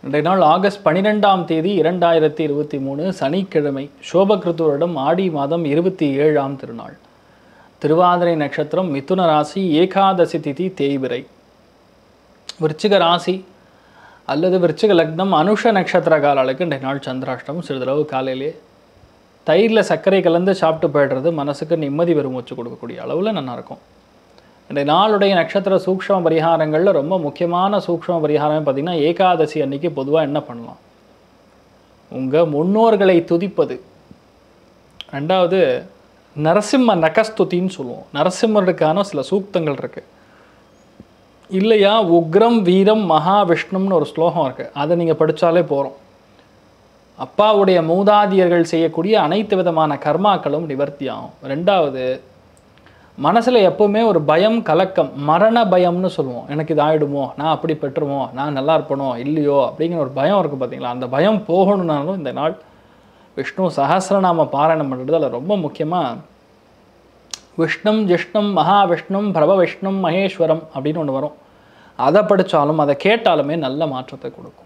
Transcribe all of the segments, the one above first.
இன்றைய நாள் ஆகஸ்ட் 12ஆம் தேதி 2023 சனிக்கிழமை. சோபகிருத்து வருடம் ஆடி மாதம் 27ஆம் திருநாள். திருவாதிரை நட்சத்திரம், மிதுன ராசி, ஏகாதசி திதி தேய்பிறை. விருச்சிக ராசி அல்லது விருச்சிக லக்னம், அனுஷ நட்சத்திர காலாளுக்கு இன்றைய நாள் சந்திராஷ்டமம். சிறிதளவு காலையிலே தயிரில் சர்க்கரை கலந்து சாப்பிட்டு போய்டுறது மனசுக்கு நிம்மதி பெருமூச்சு கொடுக்கக்கூடிய அளவில் நல்லாயிருக்கும். இன்றைய நாளுடைய நட்சத்திர சூக்ஷ்ம பரிகாரங்களில் ரொம்ப முக்கியமான சூக்ஷ்ம பரிகாரம் பார்த்திங்கன்னா, ஏகாதசி அன்னைக்கு பொதுவாக என்ன பண்ணலாம்? உங்கள் முன்னோர்களை துதிப்பது. ரெண்டாவது, நரசிம்ம நகஸ்துதின்னு சொல்லுவோம். நரசிம்மருக்கான சில சூக்தங்கள் இருக்குது இல்லையா? உக்ரம் வீரம் மகாவிஷ்ணும்னு ஒரு ஸ்லோகம் இருக்குது. அதை நீங்கள் படித்தாலே போகிறோம். அப்பாவுடைய மூதாதியர்கள் செய்யக்கூடிய அனைத்து விதமான கர்மாக்களும் நிவர்த்தி ஆகும். ரெண்டாவது, மனசில் எப்போவுமே ஒரு பயம், கலக்கம், மரண பயம்னு சொல்லுவோம். எனக்கு இது ஆகிடுமோ, நான் அப்படி பெற்றுமோ, நான் நல்லா இருப்பனோ இல்லையோ அப்படிங்கிற ஒரு பயம் இருக்குது பார்த்தீங்களா? அந்த பயம் போகணுன்னாலும் இந்த நாள் விஷ்ணு சஹஸ்ரநாம பாராயணம் பண்ணுறது. அதில் ரொம்ப முக்கியமாக விஷ்ணும் ஜிஷ்ணும் மகாவிஷ்ணும் பிரபவிஷ்ணும் மகேஸ்வரம் அப்படின்னு ஒன்று வரும். அதை படித்தாலும் அதை கேட்டாலுமே நல்ல மாற்றத்தை கொடுக்கும்.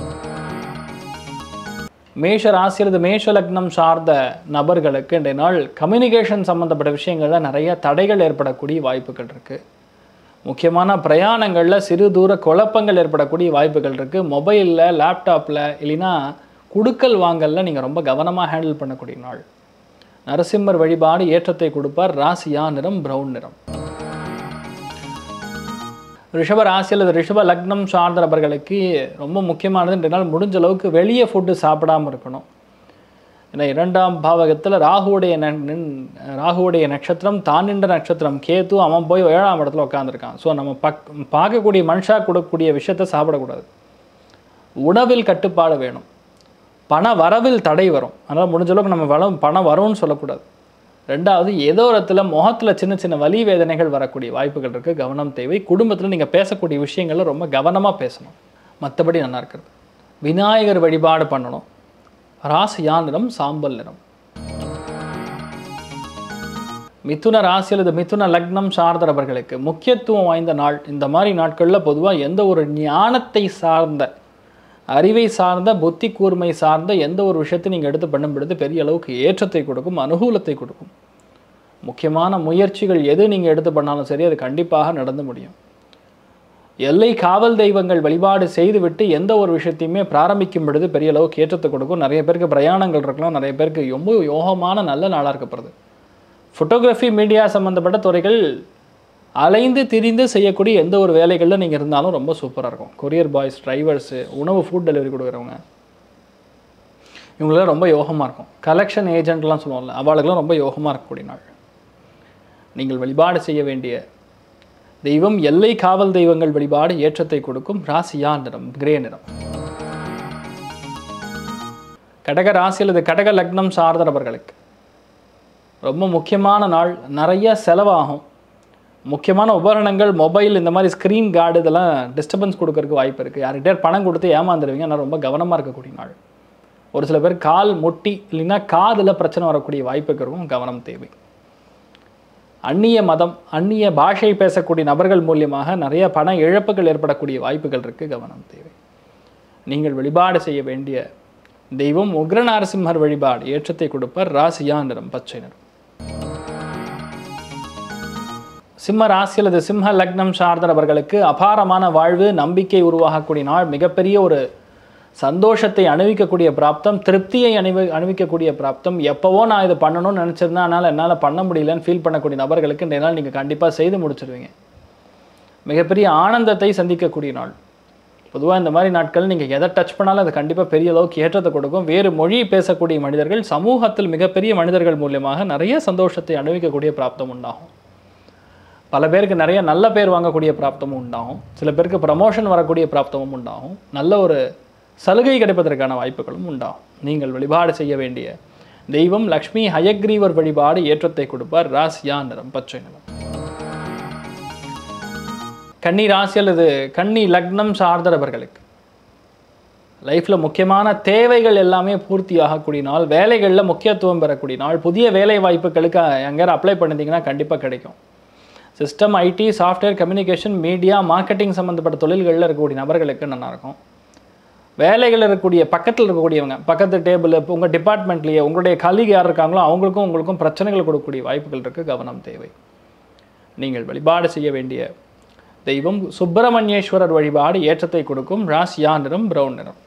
மேஷ ராசி அல்லது மேஷ லக்னம் சார்ந்த நபர்களுக்கு இன்றைய நாள் கம்யூனிகேஷன் சம்மந்தப்பட்ட விஷயங்களில் நிறைய தடைகள் ஏற்படக்கூடிய வாய்ப்புகள் இருக்குது. முக்கியமான பிரயாணங்களில் சிறு தூர குழப்பங்கள் ஏற்படக்கூடிய வாய்ப்புகள் இருக்குது. மொபைலில், லேப்டாப்பில் இல்லைன்னா குடுக்கல் வாங்கலில் நீங்கள் ரொம்ப கவனமாக ஹேண்டில் பண்ணக்கூடிய நாள். நரசிம்மர் வழிபாடு ஏற்றத்தை கொடுப்பார். ராசியா நிறம் பிரவுன் நிறம். ரிஷப ராசி அல்லது ரிஷப லக்னம் சார்ந்த நபர்களுக்கு ரொம்ப முக்கியமானது இன்றைய நாள் முடிஞ்ச அளவுக்கு வெளியே ஃபுட்டு சாப்பிடாமல் இருக்கணும். ஏன்னா 2ஆம் பாவகத்தில் ராகுவுடைய நட்சத்திரம், தான் நின்ற நட்சத்திரம் கேத்து, அவன் போய் 7ஆம் இடத்துல உட்காந்துருக்கான். ஸோ நம்ம பார்க்கக்கூடிய மனுஷா கொடுக்கக்கூடிய விஷயத்தை சாப்பிடக்கூடாது. உணவில் கட்டுப்பாடு வேணும். பண வரவில் தடை வரும். அதனால் முடிஞ்ச அளவுக்கு நம்ம பணம் வரும்னு சொல்லக்கூடாது. ரெண்டாவது, ஏதோ இடத்துல முகத்தில் சின்ன சின்ன வலி வேதனைகள் வரக்கூடிய வாய்ப்புகள் இருக்குது. கவனம் தேவை. குடும்பத்தில் நீங்கள் பேசக்கூடிய விஷயங்களில் ரொம்ப கவனமாக பேசணும். மற்றபடி நல்லா இருக்கிறது. விநாயகர் வழிபாடு பண்ணணும். ராசியா நிறம் சாம்பல் நிறம். மிதுன ராசி அல்லது மிதுன லக்னம் சார்ந்த நபர்களுக்கு முக்கியத்துவம் வாய்ந்த நாள். இந்த மாதிரி நாட்களில் பொதுவாக எந்த ஒரு ஞானத்தை சார்ந்த, அறிவை சார்ந்த, புத்தி கூர்மை சார்ந்த எந்த ஒரு விஷயத்தை நீங்கள் எடுத்து பண்ணும் பொழுது பெரிய அளவுக்கு ஏற்றத்தை கொடுக்கும், அனுகூலத்தை கொடுக்கும். முக்கியமான முயற்சிகள் எது நீங்கள் எடுத்து பண்ணாலும் சரி, அது கண்டிப்பாக நடந்து முடியும். எல்லை காவல் தெய்வங்கள் வழிபாடு செய்துவிட்டு எந்த ஒரு விஷயத்தையுமே பிராரம்பிக்கும் பொழுது பெரிய அளவுக்கு ஏற்றத்தை கொடுக்கும். நிறைய பேருக்கு பிரயாணங்கள் இருக்கலாம். நிறைய பேருக்கு ரொம்ப யோகமான நல்ல நாளாக இருக்கப்படுது. ஃபோட்டோகிராஃபி, மீடியா சம்மந்தப்பட்ட துறைகள் அலைந்து திரிந்து செய்யக்கூடிய எந்த ஒரு வேலைகளில் நீங்கள் இருந்தாலும் ரொம்ப சூப்பராக இருக்கும். கொரியர் பாய்ஸ், டிரைவர்ஸு, உணவு ஃபுட் டெலிவரி கொடுக்குறவங்க, இவங்களாம் ரொம்ப யோகமாக இருக்கும். கலெக்ஷன் ஏஜென்ட்லாம் சொல்லுவோம்ல, அவளுக்கெல்லாம் ரொம்ப யோகமாக இருக்கக்கூடிய நாள். நீங்கள் வழிபாடு செய்ய வேண்டிய தெய்வம் எல்லை காவல் தெய்வங்கள் வழிபாடு ஏற்றத்தை கொடுக்கும். ராசியா நிறம் கிரே நிறம். கடக ராசி அல்லது கடக லக்னம் சார்ந்த நபர்களுக்கு ரொம்ப முக்கியமான நாள். நிறைய செலவாகும். முக்கியமான உபகரணங்கள், மொபைல், இந்த மாதிரி ஸ்க்ரீன் கார்டு, இதெல்லாம் டிஸ்டர்பன்ஸ் கொடுக்கறதுக்கு வாய்ப்பு இருக்குது. யார்கிட்டே பணம் கொடுத்து ஏமாந்துருவீங்க. ஆனால் ரொம்ப கவனமாக இருக்கக்கூடிய நாள். ஒரு சில பேர் கால் முட்டி இல்லைன்னா காதில் பிரச்சனை வரக்கூடிய வாய்ப்புக்கு இருக்கும். கவனம் தேவை. அந்நிய மதம், அந்நிய பாஷை பேசக்கூடிய நபர்கள் மூலியமாக நிறைய பண இழப்புகள் ஏற்படக்கூடிய வாய்ப்புகள் இருக்குது. கவனம் தேவை. நீங்கள் வழிபாடு செய்ய வேண்டிய தெய்வம் உக்ர நரசிம்மர் வழிபாடு ஏற்றத்தை கொடுப்பார். ராசியா நிறம் பச்சை நிறம். சிம்ம ராசி அல்லது சிம்ம லக்னம் சார்ந்த நபர்களுக்கு அபாரமான வாழ்வு, நம்பிக்கை உருவாகக்கூடிய நாள். மிகப்பெரிய ஒரு சந்தோஷத்தை அனுபவிக்கக்கூடிய பிராப்தம், திருப்தியை அனுபவிக்கக்கூடிய பிராப்தம். எப்போவோ நான் இது பண்ணணும்னு நினச்சிருந்தேன், அதனால் என்னால் பண்ண முடியலன்னு ஃபீல் பண்ணக்கூடிய நபர்களுக்கு இன்றைய நாள் நீங்கள் கண்டிப்பாக செய்து முடிச்சிருவீங்க. மிகப்பெரிய ஆனந்தத்தை சந்திக்கக்கூடிய நாள். பொதுவாக இந்த மாதிரி நாட்கள் நீங்கள் எதை டச் பண்ணாலும் அது கண்டிப்பாக பெரிய அளவுக்கு ஏற்றத்தை கொடுக்கும். வேறு மொழி பேசக்கூடிய மனிதர்கள், சமூகத்தில் மிகப்பெரிய மனிதர்கள் மூலியமாக நிறைய சந்தோஷத்தை அனுபவிக்கக்கூடிய பிராப்தம் உண்டாகும். பல பேருக்கு நிறைய நல்ல பேர் வாங்கக்கூடிய பிராப்தமும் உண்டாகும். சில பேருக்கு ப்ரமோஷன் வரக்கூடிய பிராப்தமும் உண்டாகும். நல்ல ஒரு சலுகை கிடைப்பதற்கான வாய்ப்புகளும் உண்டாகும். நீங்கள் வழிபாடு செய்ய வேண்டிய தெய்வம் லக்ஷ்மி ஹயக்ரீவர் வழிபாடு ஏற்றத்தை கொடுப்பார். ராசியா நிறம் பச்சை நிறம். கன்னி ராசி அல்லது கன்னி லக்னம் சார்ந்த நபர்களுக்கு லைஃப்பில் முக்கியமான தேவைகள் எல்லாமே பூர்த்தி ஆகக்கூடிய நாள். வேலைகளில் முக்கியத்துவம் பெறக்கூடிய நாள். புதிய வேலை வாய்ப்புகளுக்கு எங்கேயாவது அப்ளை பண்ணிட்டீங்கன்னா கண்டிப்பாக கிடைக்கும். System, IT, software, communication, media, marketing சம்மந்தப்பட்ட தொழில்களில் இருக்கக்கூடிய நபர்களுக்கு நல்லாயிருக்கும். வேலைகள் இருக்கக்கூடிய பக்கத்தில் இருக்கக்கூடியவங்க, பக்கத்து டேபிள், உங்கள் டிபார்ட்மெண்ட்லேயே உங்களுடைய கலீக் யார் இருக்காங்களோ அவங்களுக்கும் உங்களுக்கும் பிரச்சனைகள் கொடுக்கக்கூடிய வாய்ப்புகள் இருக்குது. கவனம் தேவை. நீங்கள் வழிபாடு செய்ய வேண்டிய தெய்வம் சுப்பிரமணியேஸ்வரர் வழிபாடு ஏற்றத்தை கொடுக்கும். ராசியா நிறம் பிரவுன் நிறம்.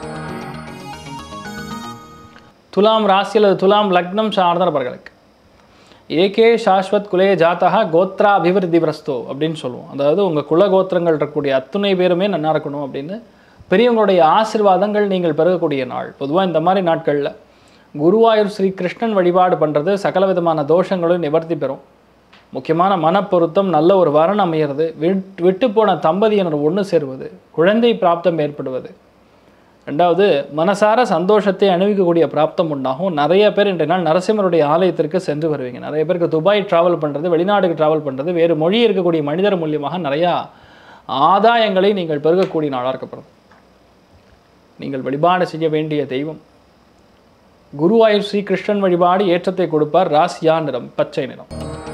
துலாம் ராசி அல்லது துலாம் லக்னம் சார்ந்த நபர்களுக்கு ஏகே சாஸ்வத் குலே ஜாத்தகா கோத்ரா அபிவிருத்தி பிரஸ்தோ அப்படின்னு சொல்லுவோம். அதாவது உங்கள் குல கோத்திரங்கள் இருக்கக்கூடிய அத்துணை பேருமே நல்லா இருக்கணும் அப்படின்னு பெரியவங்களுடைய ஆசீர்வாதங்கள் நீங்கள் பெறக்கூடிய நாள். பொதுவாக இந்த மாதிரி நாட்களில் குருவாயூர் ஸ்ரீ கிருஷ்ணன் வழிபாடு பண்ணுறது சகல விதமான தோஷங்களும் நிவர்த்தி பெறும். முக்கியமான மனப்பொருத்தம், நல்ல ஒரு வரன் அமையிறது, விட்டு போன தம்பதியினர் ஒன்று சேருவது, குழந்தை பிராப்தம் ஏற்படுவது, ரெண்டாவது மனசார சந்தோஷத்தை அனுபவிக்கக்கூடிய பிராப்தம் உண்டாகும். நிறைய பேர் இன்றைய நாள் நரசிம்மருடைய ஆலயத்திற்கு சென்று வருவீங்க. நிறைய பேருக்கு துபாய் ட்ராவல் பண்ணுறது, வெளிநாடுக்கு ட்ராவல் பண்ணுறது, வேறு மொழி இருக்கக்கூடிய மனிதர் மூலியமாக நிறையா ஆதாயங்களை நீங்கள் பெருகக்கூடிய நாளாக இருக்கப்படுது. நீங்கள் வழிபாடு செய்ய வேண்டிய தெய்வம் குருவாயூர் ஸ்ரீ கிருஷ்ணன் வழிபாடு ஏற்றத்தை கொடுப்பார். ராசியா நிறம் பச்சை நிறம்.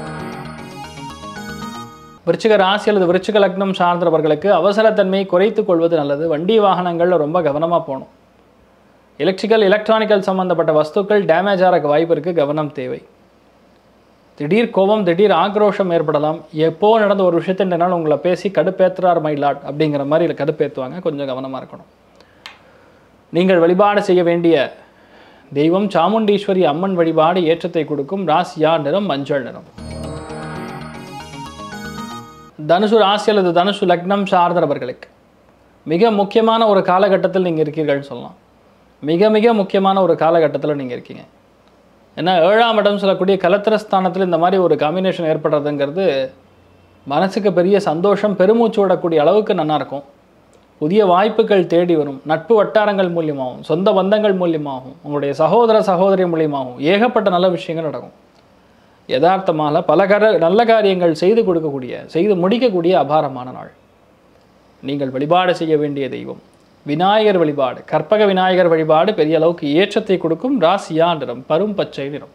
விருச்சிக ராசி அல்லது விருச்சிக லக்னம் சார்ந்தவர்களுக்கு அவசரத்தன்மையை குறைத்துக் கொள்வது நல்லது. வண்டி வாகனங்களில் ரொம்ப கவனமாக போகணும். எலக்ட்ரானிக்கல் சம்மந்தப்பட்ட வஸ்துக்கள் டேமேஜ் ஆக வாய்ப்பு இருக்குது. கவனம் தேவை. திடீர் கோபம், திடீர் ஆக்ரோஷம் ஏற்படலாம். எப்போ நடந்த ஒரு விஷயத்தினால் உங்களை பேசி கடுப்பேற்றுறார் மைலாட் அப்படிங்கிற மாதிரி கடுப்பேற்றுவாங்க. கொஞ்சம் கவனமாக இருக்கணும். நீங்கள் வழிபாடு செய்ய வேண்டிய தெய்வம் சாமுண்டீஸ்வரி அம்மன் வழிபாடு ஏற்றத்தை கொடுக்கும். ராசியா நிறம் மஞ்சள் நிறம். தனுசு ராசி அல்லது தனுசு லக்னம் சார்ந்தவர்களுக்கு மிக முக்கியமான ஒரு காலகட்டத்தில் நீங்கள் இருக்கீர்கள்னு சொல்லலாம். மிக மிக முக்கியமான ஒரு காலகட்டத்தில் நீங்கள் இருக்கீங்க. ஏன்னா 7ஆம் இடம் சொல்லக்கூடிய கலத்திரஸ்தானத்தில் இந்த மாதிரி ஒரு காம்பினேஷன் ஏற்படுறதுங்கிறது மனசுக்கு பெரிய சந்தோஷம், பெருமூச்சு விடக்கூடிய அளவுக்கு நல்லாயிருக்கும். புதிய வாய்ப்புகள் தேடி வரும். நட்பு வட்டாரங்கள் மூலியமாகவும், சொந்த பந்தங்கள் மூலியமாகவும், உங்களுடைய சகோதர சகோதரி மூலியமாகவும் ஏகப்பட்ட நல்ல விஷயங்கள் நடக்கும். யதார்த்தமாக பல நல்ல காரியங்கள் செய்து முடிக்கக்கூடிய அபாரமான நாள். நீங்கள் வழிபாடு செய்ய வேண்டிய தெய்வம் விநாயகர் வழிபாடு, கற்பக விநாயகர் வழிபாடு பெரிய அளவுக்கு ஏற்றத்தை கொடுக்கும். ராசியா நிறம் பரும் பச்சை நிறம்.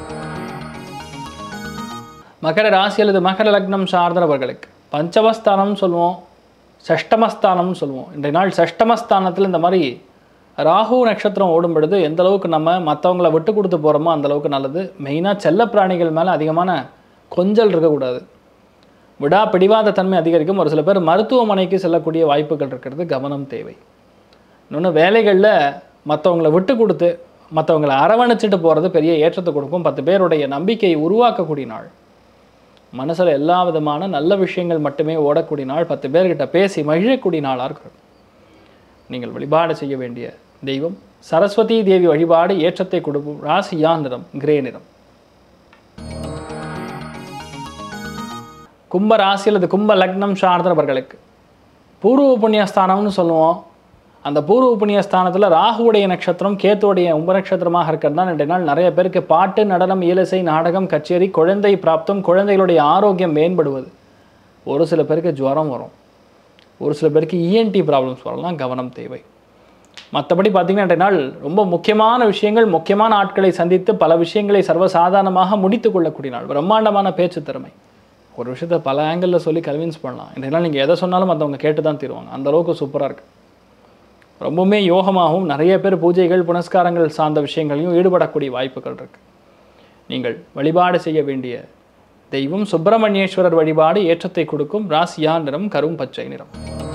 மகர ராசி அல்லது மகர லக்னம் சார்ந்தவர்களுக்கு பஞ்சமஸ்தானம்னு சொல்லுவோம், சஷ்டமஸ்தானம்னு சொல்லுவோம். இன்றைய நாள் சஷ்டமஸ்தானத்தில் இந்த மாதிரி ராகு நட்சத்திரம் ஓடும் பொழுது எந்த அளவுக்கு நம்ம மற்றவங்களை விட்டு கொடுத்து போகிறோமோ அந்தளவுக்கு நல்லது. மெயினாக செல்ல பிராணிகள் மேலே அதிகமான கொஞ்சல் இருக்கக்கூடாது. பிடிவாத தன்மை அதிகரிக்கும். ஒரு சில பேர் மருத்துவமனைக்கு செல்லக்கூடிய வாய்ப்புகள் இருக்கிறது. கவனம் தேவை. இன்னொன்று, வேலைகளில் மற்றவங்களை விட்டு கொடுத்து மற்றவங்களை அரவணைச்சிட்டு போகிறது பெரிய ஏற்றத்தை கொடுக்கும். 10 பேருடைய நம்பிக்கையை உருவாக்கக்கூடிய நாள். மனசில் எல்லா விதமான நல்ல விஷயங்கள் மட்டுமே ஓடக்கூடிய நாள். 10 பேர்கிட்ட பேசி மகிழக்கூடிய நாளாக இருக்கிறது. நீங்கள் வழிபாடு செய்ய வேண்டிய தெய்வம் சரஸ்வதி தேவி வழிபாடு ஏற்றத்தை கொடுக்கும். ராசியா நிறம் கிரே நிறம். கும்ப ராசி அல்லது கும்ப லக்னம் சார்ந்தவர்களுக்கு பூர்வ புண்ணியஸ்தானம்னு சொல்லுவோம். அந்த பூர்வ புண்ணியஸ்தானத்தில் ராகுவுடைய நட்சத்திரம், கேத்துவுடைய உப நட்சத்திரமாக இருக்கிறது தான் இன்றைய நாள் நிறைய பேருக்கு பாட்டு, நடனம், இயலிசை, நாடகம், கச்சேரி, குழந்தை பிராப்தம், குழந்தைகளுடைய ஆரோக்கியம் மேம்படுவது. ஒரு சில பேருக்கு ஜுவரம் வரும், ஒரு சில பேருக்கு இஎன்டி ப்ராப்ளம்ஸ் வரலாம். கவனம் தேவை. மற்றபடி பார்த்திங்கன்னா இன்றைய நாள் ரொம்ப முக்கியமான விஷயங்கள், முக்கியமான ஆட்களை சந்தித்து பல விஷயங்களை சர்வசாதாரணமாக முடித்து கொள்ளக்கூடிய நாள். பிரம்மாண்டமான பேச்சு திறமை. ஒரு விஷயத்தை பல ஆங்கிளில் சொல்லி கன்வின்ஸ் பண்ணலாம். இன்றைய நாள் நீங்கள் எதை சொன்னாலும் மற்றவங்க கேட்டு தான் தருவாங்க. அந்தளவுக்கு சூப்பராக இருக்குது. ரொம்பவுமே யோகமாகவும் நிறைய பேர் பூஜைகள் புனஸ்காரங்கள் சார்ந்த விஷயங்களையும் ஈடுபடக்கூடிய வாய்ப்புகள் இருக்குது. நீங்கள் வழிபாடு செய்ய வேண்டிய தெய்வம் சுப்பிரமணியேஸ்வரர் வழிபாடு ஏற்றத்தை கொடுக்கும். ராசியா நிறம் கரும் பச்சை நிறம்.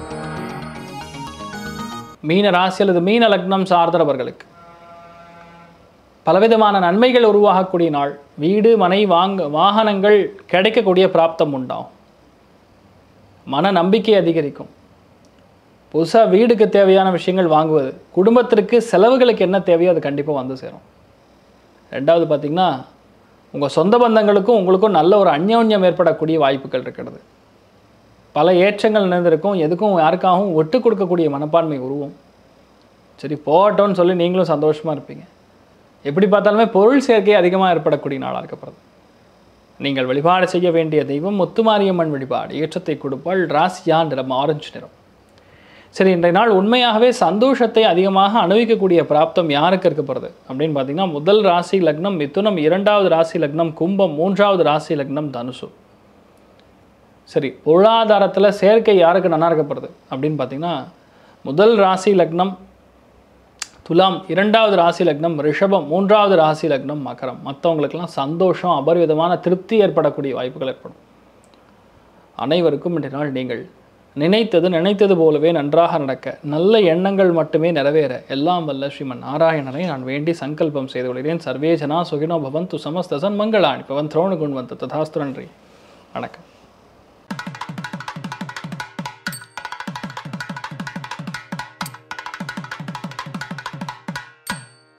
மீன ராசி அல்லது மீன லக்னம் சார்ந்தவர்களுக்கு பலவிதமான நன்மைகள் உருவாகக்கூடிய நாள். வீடு மனை வாகனங்கள் கிடைக்கக்கூடிய பிராப்தம் உண்டாகும். மன நம்பிக்கை அதிகரிக்கும். புதுசாக வீடுக்கு தேவையான விஷயங்கள் வாங்குவது, குடும்பத்திற்கு செலவுகளுக்கு என்ன தேவையோ அது கண்டிப்பாக வந்து சேரும். ரெண்டாவது பார்த்திங்கன்னா உங்கள் சொந்த பந்தங்களுக்கும் உங்களுக்கும் நல்ல ஒரு அந்யோன்யம் ஏற்படக்கூடிய வாய்ப்புகள் இருக்கிறது. பல ஏற்றங்கள் நிறைந்திருக்கும். எதுக்கும் யாருக்காகவும் ஒட்டு கொடுக்கக்கூடிய மனப்பான்மை உருவும். சரி போகட்டோன்னு சொல்லி நீங்களும் சந்தோஷமாக இருப்பீங்க. எப்படி பார்த்தாலுமே பொருள் சேர்க்கை அதிகமாக ஏற்படக்கூடிய நாளாக இருக்கப்படுது. நீங்கள் வழிபாடு செய்ய வேண்டிய தெய்வம் முத்துமாரியம்மன் வழிபாடு ஏற்றத்தை கொடுப்பாள். ராசியா நிறம் ஆரஞ்சு நிறம். சரி, இன்றைய நாள் உண்மையாகவே சந்தோஷத்தை அதிகமாக அனுபவிக்கக்கூடிய பிராப்தம் யாருக்கு இருக்கப்படுது அப்படின்னு பார்த்தீங்கன்னா, முதல் ராசி லக்னம் மிதுனம், 2வது ராசி லக்னம் கும்பம், 3வது ராசி லக்னம் தனுசு. சரி, பொருளாதாரத்தில் சேர்க்கை யாருக்கு நல்லா இருக்கப்படுது அப்படின்னு பார்த்தீங்கன்னா, முதல் ராசி லக்னம் துலாம் 2வது ராசி லக்னம் ரிஷபம் 3வது ராசி லக்னம் மகரம். மற்றவங்களுக்கெல்லாம் சந்தோஷம், அபரிவிதமான திருப்தி ஏற்படக்கூடிய வாய்ப்புகள் ஏற்படும். அனைவருக்கும் இன்றைய நாள் நீங்கள் நினைத்தது போலவே நன்றாக நடக்க, நல்ல எண்ணங்கள் மட்டுமே நிறைவேற எல்லாம் வல்ல ஸ்ரீமன் நாராயணனை நான் வேண்டி சங்கல்பம் செய்து கொள்கிறேன். சர்வே ஜனா சுகினோ பவந்து சமஸ்த சன்மங்களாணி பவன் திரோணகுண்வந்த ததாஸ்து. நன்றி, வணக்கம்.